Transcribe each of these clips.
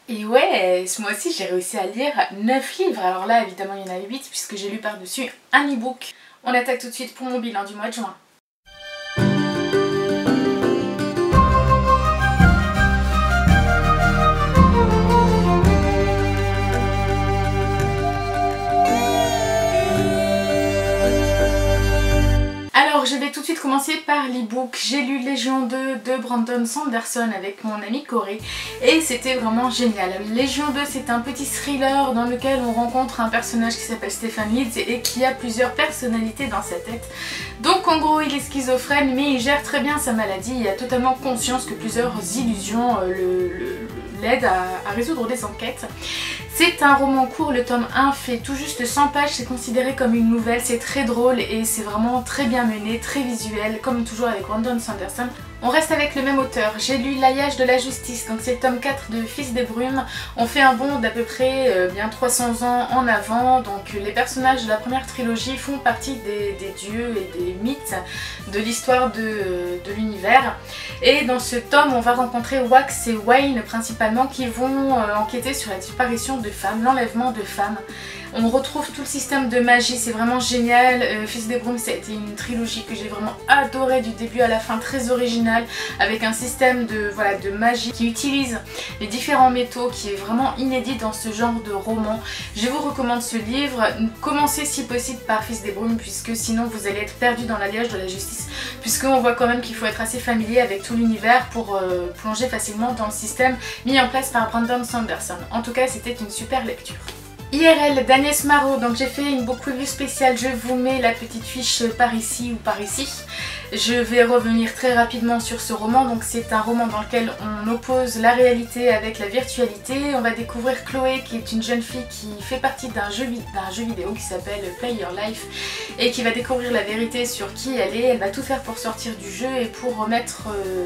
Et ouais, ce mois-ci j'ai réussi à lire 9 livres, alors là évidemment il y en a 8 puisque j'ai lu par-dessus un e-book. On attaque tout de suite pour mon bilan du mois de juin. Alors je vais tout de suite commencer par l'e-book. J'ai lu Légion 2 de Brandon Sanderson avec mon ami Corey et c'était vraiment génial. Légion 2 c'est un petit thriller dans lequel on rencontre un personnage qui s'appelle Stephen Leeds et qui a plusieurs personnalités dans sa tête. Donc en gros il est schizophrène mais il gère très bien sa maladie, il a totalement conscience que plusieurs illusions l'aident à résoudre des enquêtes. C'est un roman court, le tome 1 fait tout juste 100 pages, c'est considéré comme une nouvelle, c'est très drôle et c'est vraiment très bien mené, très visuel, comme toujours avec Brandon Sanderson. On reste avec le même auteur, j'ai lu L'Alliage de la Justice, donc c'est le tome 4 de Fils des Brumes. On fait un bond d'à peu près bien 300 ans en avant, donc les personnages de la première trilogie font partie des dieux et des mythes de l'histoire de l'univers. Et dans ce tome on va rencontrer Wax et Wayne principalement qui vont enquêter sur la disparition de femmes, l'enlèvement de femmes. On retrouve tout le système de magie, c'est vraiment génial. Fils des Brumes ça a été une trilogie que j'ai vraiment adorée du début à la fin, très originale, avec un système de magie qui utilise les différents métaux, qui est vraiment inédit dans ce genre de roman. Je vous recommande ce livre, commencez si possible par Fils des Brumes puisque sinon vous allez être perdu dans l'Alliage de la Justice, puisqu'on voit quand même qu'il faut être assez familier avec tout l'univers pour plonger facilement dans le système mis en place par Brandon Sanderson. En tout cas c'était une super lecture. IRL d'Agnès Marot, donc j'ai fait une book review spéciale, je vous mets la petite fiche par ici ou par ici. Je vais revenir très rapidement sur ce roman, donc c'est un roman dans lequel on oppose la réalité avec la virtualité. On va découvrir Chloé qui est une jeune fille qui fait partie d'un jeu vidéo qui s'appelle Play Your Life et qui va découvrir la vérité sur qui elle est. Elle va tout faire pour sortir du jeu et pour remettre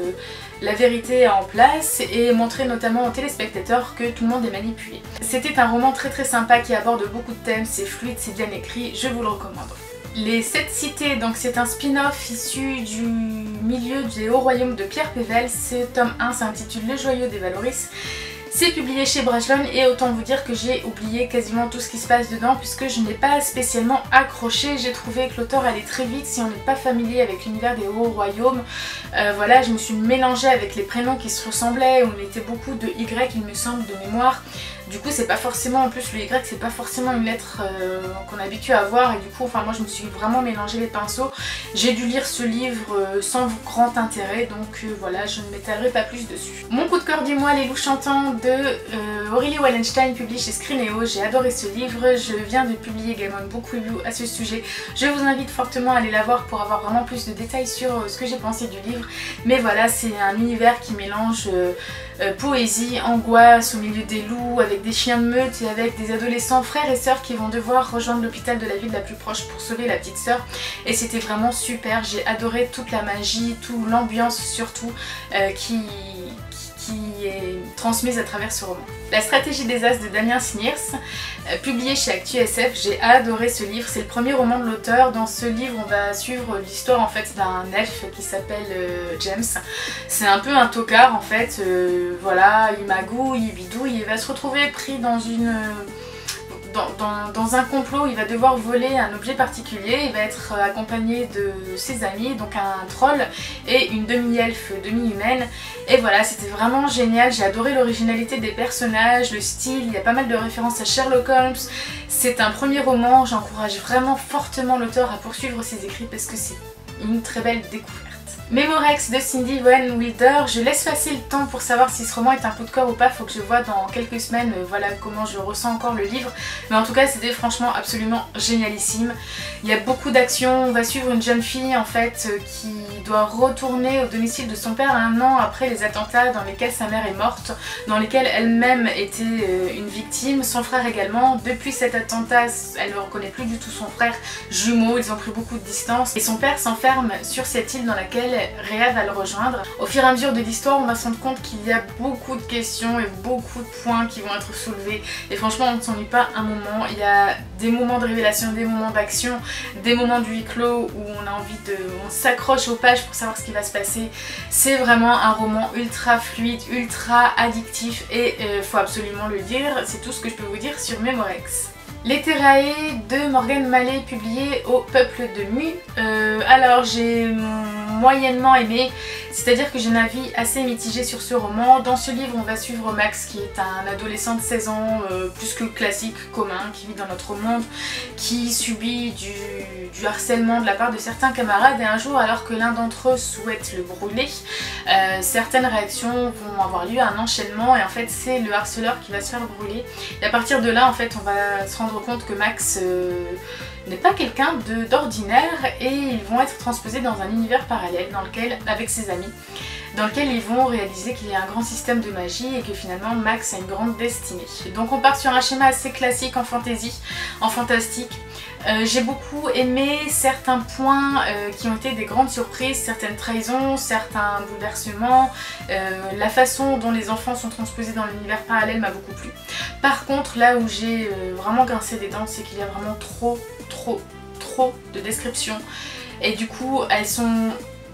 la vérité en place et montrer notamment aux téléspectateurs que tout le monde est manipulé. C'était un roman très sympa qui aborde beaucoup de thèmes, c'est fluide, c'est bien écrit, je vous le recommande. Les 7 cités, donc c'est un spin-off issu du milieu des hauts royaumes de Pierre Pével. Ce tome 1 s'intitule Le Joyau des Valoris. C'est publié chez Brajlon et autant vous dire que j'ai oublié quasiment tout ce qui se passe dedans puisque je n'ai pas spécialement accroché. J'ai trouvé que l'auteur allait très vite si on n'est pas familier avec l'univers des hauts royaumes. Voilà, je me suis mélangée avec les prénoms qui se ressemblaient, on mettait beaucoup de Y il me semble de mémoire. Du coup c'est pas forcément, en plus le Y c'est pas forcément une lettre qu'on est habitué à voir et du coup moi je me suis vraiment mélangé les pinceaux. J'ai dû lire ce livre sans grand intérêt donc voilà, je ne m'étalerai pas plus dessus. Mon coup de cœur du mois, Les Loups Chantants de Aurélie Wallenstein, publié chez Scrineo. J'ai adoré ce livre, je viens de publier également une book review à ce sujet. Je vous invite fortement à aller la voir pour avoir vraiment plus de détails sur ce que j'ai pensé du livre. Mais voilà, c'est un univers qui mélange poésie, angoisse au milieu des loups, avec des chiens de meute et avec des adolescents frères et sœurs qui vont devoir rejoindre l'hôpital de la ville la plus proche pour sauver la petite sœur. Et c'était vraiment super, j'ai adoré toute la magie, toute l'ambiance surtout qui est transmise à travers ce roman. La stratégie des As de Damien Sniers, publié chez Actu SF, j'ai adoré ce livre, c'est le premier roman de l'auteur. Dans ce livre on va suivre l'histoire en fait d'un elfe qui s'appelle James. C'est un peu un tocard en fait, voilà, il magouille, il bidouille, il va se retrouver pris dans dans un complot, il va devoir voler un objet particulier, il va être accompagné de ses amis, donc un troll et une demi-elfe, demi-humaine. Et voilà, c'était vraiment génial, j'ai adoré l'originalité des personnages, le style, il y a pas mal de références à Sherlock Holmes. C'est un premier roman, j'encourage vraiment fortement l'auteur à poursuivre ses écrits parce que c'est une très belle découverte. Mémorex de Cindy Van Wilder, je laisse passer le temps pour savoir si ce roman est un coup de cœur ou pas, faut que je vois dans quelques semaines voilà comment je ressens encore le livre, mais en tout cas c'était franchement absolument génialissime. Il y a beaucoup d'action, on va suivre une jeune fille en fait qui doit retourner au domicile de son père un an après les attentats dans lesquels sa mère est morte, dans lesquels elle-même était une victime, son frère également. Depuis cet attentat, elle ne reconnaît plus du tout son frère jumeau, ils ont pris beaucoup de distance et son père s'enferme sur cette île dans laquelle Rhea va le rejoindre. Au fur et à mesure de l'histoire, on va se rendre compte qu'il y a beaucoup de questions et beaucoup de points qui vont être soulevés. Et franchement, on ne s'ennuie pas un moment. Il y a des moments de révélation, des moments d'action, des moments de huis clos où on a envie de... on s'accroche aux pages pour savoir ce qui va se passer. C'est vraiment un roman ultra fluide, ultra addictif et faut absolument le lire. C'est tout ce que je peux vous dire sur Memorex. Les Terrae de Morgane Mallet, publié au Peuple de Mu. Alors j'ai moyennement aimé, c'est-à-dire que j'ai un avis assez mitigé sur ce roman. Dans ce livre, on va suivre Max qui est un adolescent de 16 ans, plus que classique, commun, qui vit dans notre monde, qui subit du harcèlement de la part de certains camarades et un jour, alors que l'un d'entre eux souhaite le brûler, certaines réactions vont avoir lieu, un enchaînement et en fait c'est le harceleur qui va se faire brûler. Et à partir de là, en fait, on va se rendre compte que Max n'est pas quelqu'un d'ordinaire et ils vont être transposés dans un univers parallèle dans lequel, avec ses amis, dans lequel ils vont réaliser qu'il y a un grand système de magie et que finalement Max a une grande destinée. Donc on part sur un schéma assez classique en fantasy, en fantastique. J'ai beaucoup aimé certains points qui ont été des grandes surprises, certaines trahisons, certains bouleversements, la façon dont les enfants sont transposés dans l'univers parallèle m'a beaucoup plu. Par contre, là où j'ai vraiment grincé des dents, c'est qu'il y a vraiment trop de descriptions et du coup elles sont...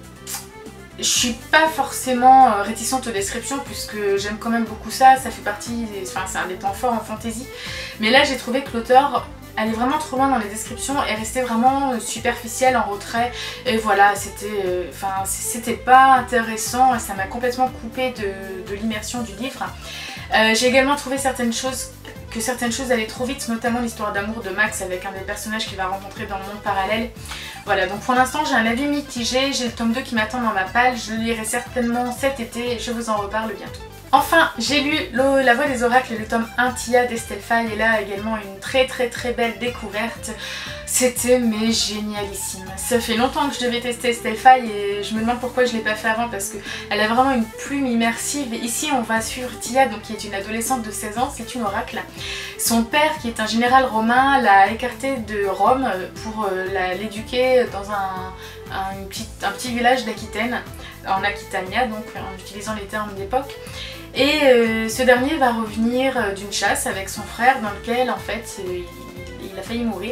Je suis pas forcément réticente aux descriptions puisque j'aime quand même beaucoup ça, ça fait partie, enfin c'est un des temps forts en fantasy. Mais là j'ai trouvé que l'auteur allait vraiment trop loin dans les descriptions et restait vraiment superficielle, en retrait. Et voilà, c'était pas intéressant et ça m'a complètement coupé de l'immersion du livre. J'ai également trouvé certaines choses allaient trop vite, notamment l'histoire d'amour de Max avec un des personnages qu'il va rencontrer dans le monde parallèle. Voilà, donc pour l'instant j'ai un avis mitigé, j'ai le tome 2 qui m'attend dans ma palle, je le lirai certainement cet été et je vous en reparle bientôt. Enfin, j'ai lu La Voix des Oracles, le tome 1 Tia d'Estelle Faye, et là également une très belle découverte. C'était mais génialissime. Ça fait longtemps que je devais tester Estelle Faye et je me demande pourquoi je ne l'ai pas fait avant parce qu'elle a vraiment une plume immersive. Et ici on va suivre Tia, donc qui est une adolescente de 16 ans, c'est une oracle. Son père, qui est un général romain, l'a écartée de Rome pour l'éduquer dans un petit village d'Aquitaine, en Aquitania, donc en utilisant les termes d'époque. Et ce dernier va revenir d'une chasse avec son frère dans lequel en fait il a failli mourir.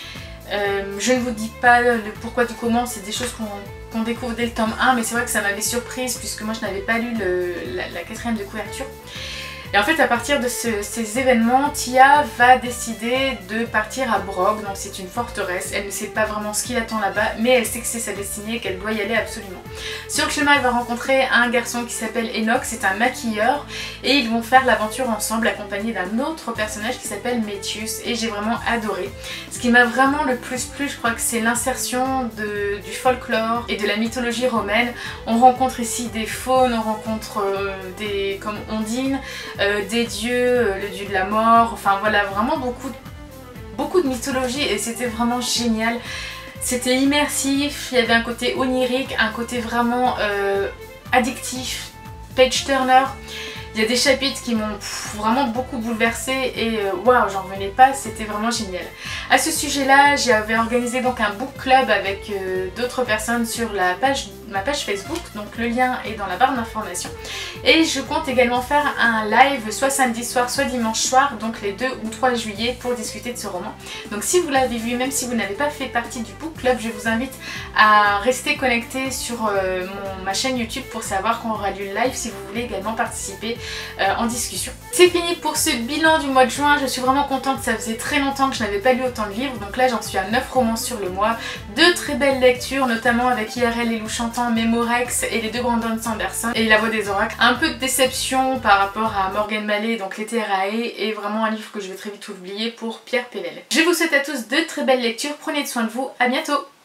Je ne vous dis pas le pourquoi du comment, c'est des choses qu'on découvre dès le tome 1, mais c'est vrai que ça m'avait surprise puisque moi je n'avais pas lu la quatrième de couverture. Et en fait à partir de ces événements, Tia va décider de partir à Brogg, donc c'est une forteresse. Elle ne sait pas vraiment ce qui l'attend là-bas, mais elle sait que c'est sa destinée et qu'elle doit y aller absolument. Sur le chemin, elle va rencontrer un garçon qui s'appelle Enoch, c'est un maquilleur, et ils vont faire l'aventure ensemble accompagnés d'un autre personnage qui s'appelle Métius, et j'ai vraiment adoré. Ce qui m'a vraiment le plus plu, je crois que c'est l'insertion du folklore et de la mythologie romaine. On rencontre ici des faunes, on rencontre des comme Ondine, des dieux, le dieu de la mort, enfin voilà, vraiment beaucoup de mythologie et c'était vraiment génial. C'était immersif, il y avait un côté onirique, un côté vraiment addictif, page-turner. Il y a des chapitres qui m'ont vraiment beaucoup bouleversée et waouh, j'en revenais pas, c'était vraiment génial. À ce sujet-là, j'avais organisé donc un book club avec d'autres personnes sur ma page Facebook, donc le lien est dans la barre d'information. Et je compte également faire un live soit samedi soir, soit dimanche soir, donc les 2 ou 3 juillet pour discuter de ce roman. Donc si vous l'avez vu, même si vous n'avez pas fait partie du book club, je vous invite à rester connecté sur ma chaîne YouTube pour savoir quand aura lieu le live si vous voulez également participer en discussion. C'est fini pour ce bilan du mois de juin, je suis vraiment contente, ça faisait très longtemps que je n'avais pas lu autant de livres, donc là j'en suis à 9 romans sur le mois, 2 très belles lectures, notamment avec IRL et Lou Chantant, Memorex et les 2 Brandon Sanderson et La Voix des Oracles. Un peu de déception par rapport à Morgane Mallet, donc Les Terrae, et vraiment un livre que je vais très vite oublier pour Pierre Pével. Je vous souhaite à tous de très belles lectures, prenez soin de vous, à bientôt.